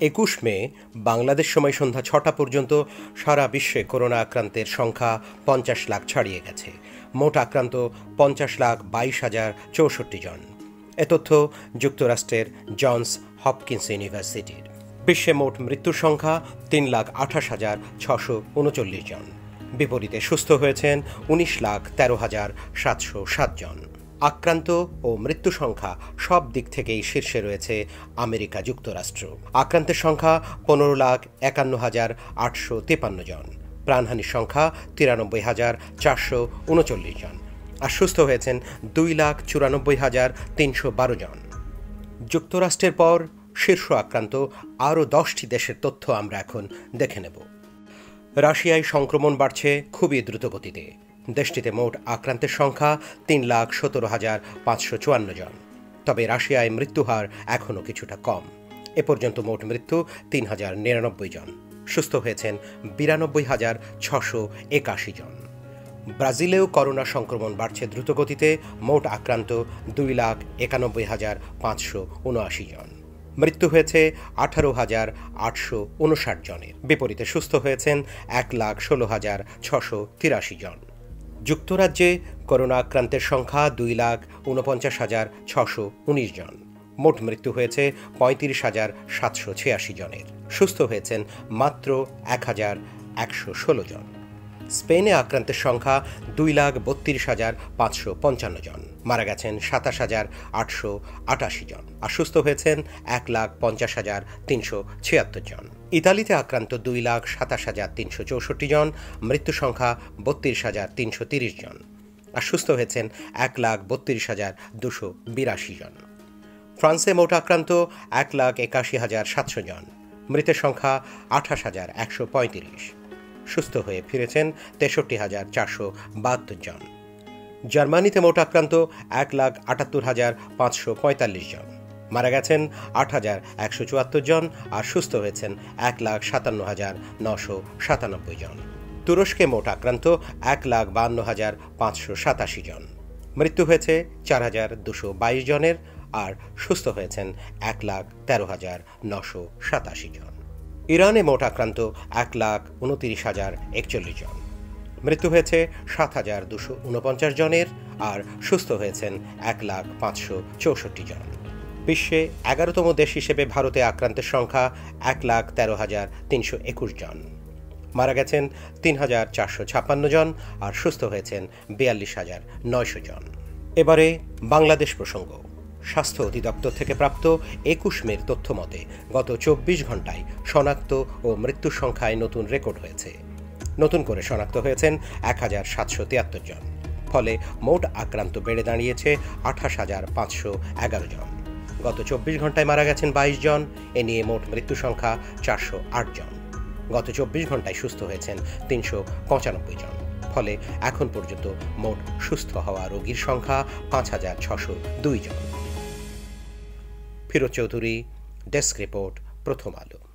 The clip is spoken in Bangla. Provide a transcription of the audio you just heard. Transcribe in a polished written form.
21 মে বাংলাদেশ সময় সন্ধ্যা ৬টা পর্যন্ত সারা বিশ্বে করোনা আক্রান্তের সংখ্যা ৫০ লাখ ছাড়িয়ে গেছে। মোট আক্রান্ত ৫০,২২,০৬৪ জন। এ তথ্য যুক্তরাষ্ট্রের জনস হপকিন্স ইউনিভার্সিটির। বিশ্বে মোট মৃত্যুর সংখ্যা ৩,২৮,৬৩৯ জন। বিপরীতে সুস্থ হয়েছেন ১৯,১৩,৭০৭ জন। আক্রান্ত ও মৃত্যু সংখ্যা সব দিক থেকেই শীর্ষে রয়েছে আমেরিকা যুক্তরাষ্ট্র। আক্রান্তের সংখ্যা ১৫,৫১,৮৫৩ জন। প্রাণহানির সংখ্যা ৯৩,৪৩৯ জন। আর সুস্থ হয়েছেন ২,৯৪,৩১২ জন। যুক্তরাষ্ট্রের পর শীর্ষ আক্রান্ত আরও ১০টি দেশের তথ্য আমরা এখন দেখে নেব। রাশিয়ায় সংক্রমণ বাড়ছে খুবই দ্রুতগতিতে। দেশটিতে মোট আক্রান্তের সংখ্যা ৩,১৭,৫৫৪ জন। তবে রাশিয়ায় মৃত্যুহার এখনও কিছুটা কম। এ পর্যন্ত মোট মৃত্যু ৩,০৯৯ জন। সুস্থ হয়েছেন ৯২,৬৮১ জন। ব্রাজিলেও করোনা সংক্রমণ বাড়ছে দ্রুতগতিতে। মোট আক্রান্ত ২,৯১,৫৭৯ জন। মৃত্যু হয়েছে ১৮,৮৫৯ জনের। বিপরীতে সুস্থ হয়েছেন ১,১৬,৬৮৩ জন। যুক্তরাজ্যে করোনা আক্রান্তের সংখ্যা ২,৪৯,৬১৯ জন। মোট মৃত্যু হয়েছে ৩৫,৭৮৬ জনের। সুস্থ হয়েছেন মাত্র ১,১১৬ জন। স্পেনে আক্রান্তের সংখ্যা ২,৩২,৫৫৫ জন। মারা গেছেন ২৭,৮৮৮ জন। আর সুস্থ হয়েছেন ১,৫০,৩৭৬ জন। ইতালিতে আক্রান্ত ২,২৭,৩৬৪ জন। মৃত্যু সংখ্যা ৩২,৩৩০ জন। আর সুস্থ হয়েছেন ১,৩২,২৮২ জন। ফ্রান্সে মোট আক্রান্ত ১,৮১,৭০০ জন। মৃতের সংখ্যা ২৮,১৩৫। সুস্থ হয়ে ফিরেছেন ৬৩,৪৭২ জন। জার্মানিতে মোট আক্রান্ত ১,৭৮,৫৪৫ জন। মারা গেছেন ৮,১৭৪ জন। আর সুস্থ হয়েছেন ১,৫৭,৯৯৭ জন। তুরস্কে মোট আক্রান্ত ১,৫২,৫৮৭ জন। মৃত্যু হয়েছে ৪,২২২ জনের। আর সুস্থ হয়েছেন ১,১৩,৯৮৭ জন। ইরানে মোট আক্রান্ত ১,২৯,০৪১ জন। মৃত্যু হয়েছে ৭,২৪৯ জনের। আর সুস্থ হয়েছেন ১,৫৬৪ জন। বিশ্বে ১১তম দেশ হিসেবে ভারতে আক্রান্তের সংখ্যা ১,১৩,৩২১ জন। মারা গেছেন ৩,৪৫৬ জন। আর সুস্থ হয়েছেন ৪২,৯০০ জন। এবারে বাংলাদেশ প্রসঙ্গ। স্বাস্থ্য অধিদপ্তর থেকে প্রাপ্ত ২১ মের তথ্য মতে গত ২৪ ঘণ্টায় শনাক্ত ও মৃত্যুর সংখ্যায় নতুন রেকর্ড হয়েছে। নতুন করে শনাক্ত হয়েছেন ১,৭৭৩ জন। ফলে মোট আক্রান্ত বেড়ে দাঁড়িয়েছে ২৮,৫১১ জন। গত ২৪ ঘণ্টায় মারা গেছেন ২২ জন। এ নিয়ে মোট মৃত্যু সংখ্যা ৪০৮ জন। গত ২৪ ঘণ্টায় সুস্থ হয়েছেন ৩৯৫ জন। ফলে এখন পর্যন্ত মোট সুস্থ হওয়া রোগীর সংখ্যা ৫,৬০২ জন। ফিরোজ চৌধুরী, ডেস্ক রিপোর্ট, প্রথম আলো।